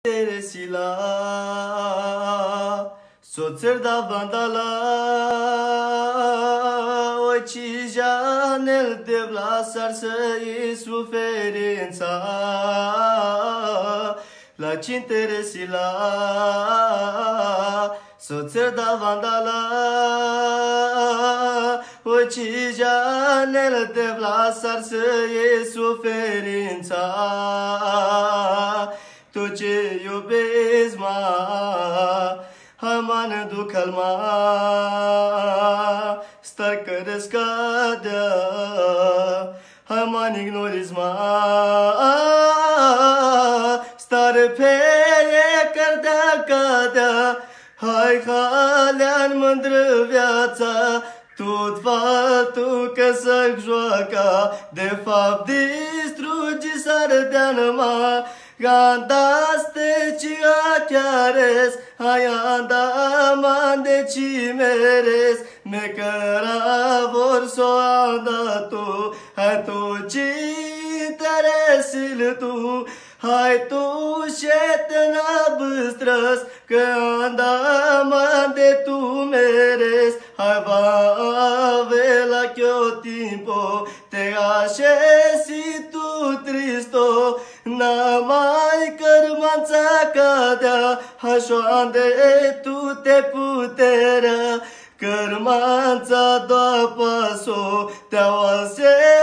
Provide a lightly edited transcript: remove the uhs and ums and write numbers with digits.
Teresila, soțăr da vandala, ocijanel de vlasar să-i suferința. La Teresila, soțăr da vandala, ocijanel de vlasar să-i suferința. Tu ce iubezi, haman du calma, star că răscadea, haman ignoriți star pe cărdea cadea, hai halea-n mândră viața, tot faptul că să joaca, de fapt distrugi s-ar Gandaste cia chiares, hai andaman de cimeres, me cara vor so anda tu, hai tu ci teresil tu, hai tu șetena băstrăs, că andaman de tu meres, hai va avea chio timpo, te așezi tu tristo, N-amai cărmanța cadea, așoande tu te puterea, cărmanța doa paso, te-au